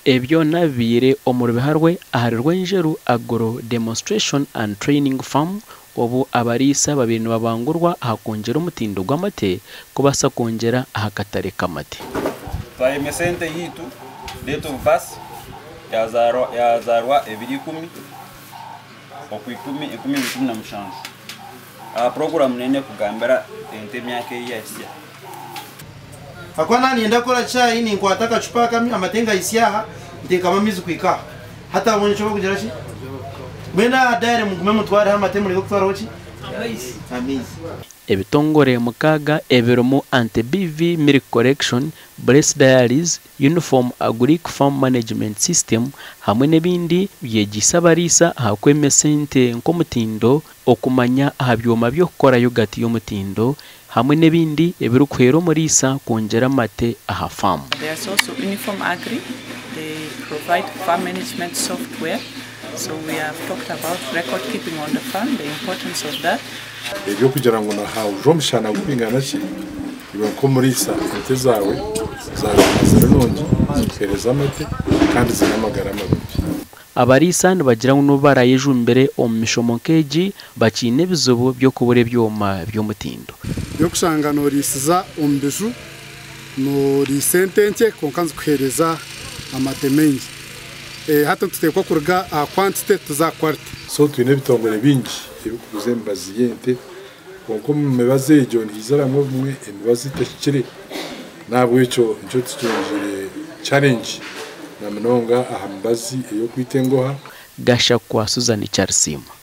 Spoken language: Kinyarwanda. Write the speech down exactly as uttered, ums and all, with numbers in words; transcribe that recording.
ebyo nabire omuri biharwe aharirwe njeru agro demonstration and training farm obu abariisa babiri babangurwa ahakongera omutindo gw'amate kubasa kongera ahakatare kamate twayemesente yitu date of birth yazarwa yazarwa ebiri ikumi okuyikumi ikumi ikumi na mushanju a program nene kugambira ente myaka yesya akwana nienda kora chai ni kwataka chupa kami amatenga isyaha ndekama mizi kwika hata abonye cyo kugera ki mwena daire mugume mutware amatemu ryo kutwara hoki amizi amizi ebitongore mukaga ebiromo anti B V milk correction breast dialysis uniform agric farm management system hamwe nebindi byegisa abariisa hakwemesente nkomutindo okumanya ahabyoma byo kukora yogati y'omutindo hamwe nebindi ebirukwera omuriisa kongera amate aha farm. There's also uniform agri. They provide farm management software. So we have talked about record keeping on the farm, the importance of that. Ebyo kugira ngo nahawe umushana gupingana ki iba ko muriisa ente zawe zawe mazirungi zikereza amate kandi zinamagara mabi. Abariisa nibagira ngo barayeju mbere omishomo keji bakine bizobo byo kubure byoma by'omutindo yo kusanga no risiza ombiju no risentenke konkanze kuhereza amate mengi eh hata tutekwa kurga a quantity tuza quality so twine bitongore bingi ebikuze mbaziyente konko mebaze ejo ntizaramwe bumwe emibazi tekire nabwo ico nco tutunjire challenge na mnonga ahambazi eyo kwitengoha gasha kwa Susan Charles.